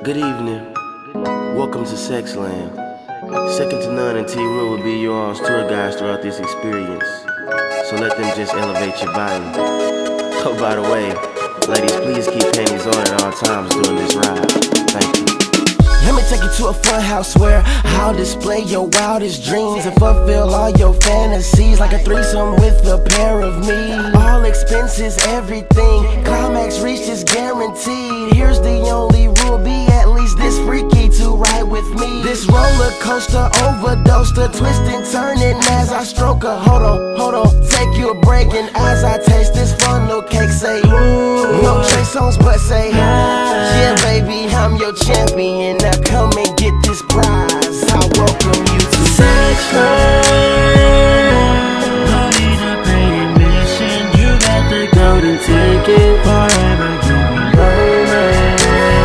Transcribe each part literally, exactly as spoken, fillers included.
Good evening. Welcome to Sexland. Second to None and T-Rule will be your all's tour guides throughout this experience. So let them just elevate your body. Oh, by the way, ladies, please keep panties on at all times during this ride. Thank you. Let me take you to a fun house where I'll display your wildest dreams and fulfill all your fantasies, like a threesome with a pair of me. All expenses, everything. Climax reaches guaranteed. Here's the only rule: be at least this freaky to ride with me. This roller coaster, overdose, the twist and turn it as I stroke her. Hold on, hold on, take you a break, and as I taste this funnel cake, say ooh. No Trey Songz, but say yeah, baby, I'm your champion. Now come and get this prize. I welcome you to Sexland. No need to pay admission. You got the golden ticket. Forever you be romance.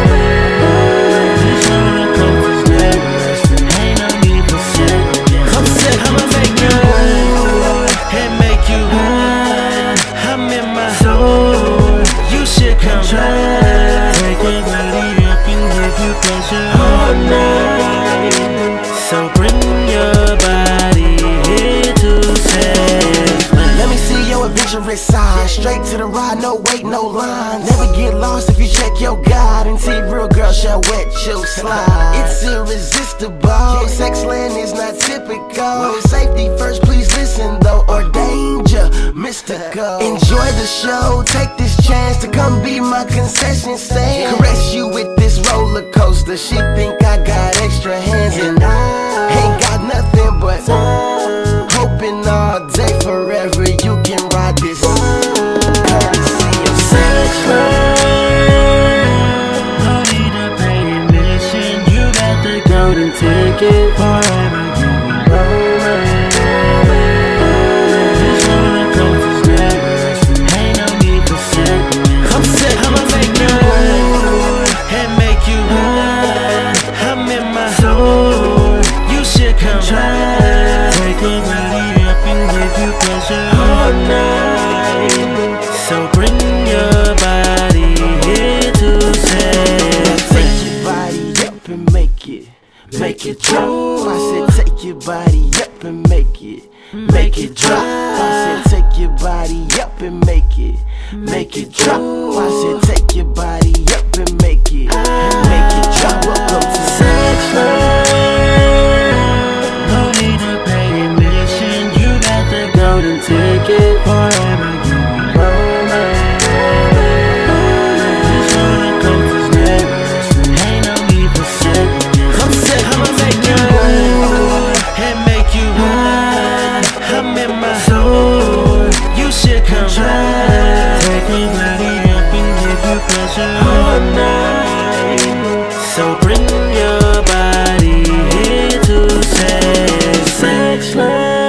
This roller coaster's never resting. Ain't no need for second. Come sit, I'ma make you and make you high. I'm in my soul. You should come try. Take your body up and give you pleasure all night. So bring your body here to Sexland. Let me see your adventurous side. Straight to the ride, no wait, no lines. Never get lost if you check your guide. And see real girl shall wet your slide. It's irresistible. Sexland is not typical. Safety first, please listen though, or danger mystical. Enjoy the show, take this chance to come be my concession stand. Caress you with this roller coaster. She think I got extra hands, and I ain't got nothing but hoping all day forever you can ride this courtesy of Sexland. No need to pay admission. You got the golden ticket. Forever you be romance. This roller coaster's never resting. Ain't no need for second. Come sit, I'ma make you and make you high. I'm in my soul. You should come try. Take your body up and give you pleasure all night. So bring your body here to Sexland. Take your body up and make it, make it drop. I said take your body up and make it, make it drop. I said take your body up and make it, make it drop. I said take your body up and make it, make it drop. Welcome to Sexland. No need to pay admission. You got the golden ticket. Forever you be romance. This roller coaster's never resting. Ain't no need for second. Come sit, I'ma make you and make you high. I'm in my soul. You should come try. Take your body up and give you pleasure all night. So bring your body here to Sexland.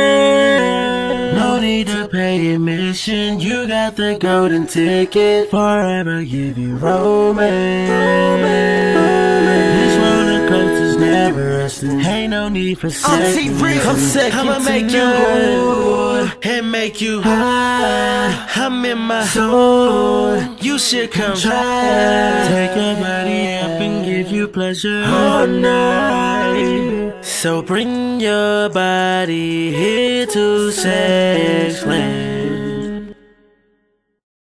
No need to pay admission. You got the golden ticket. Forever give you romance. This roller coaster's never resting. Ain't no need for I'm T-Real. Come second I'ma make you and make you high. I'm in my soul. You should come try. Take your body up and give you pleasure all night. So bring your body here to Sexland.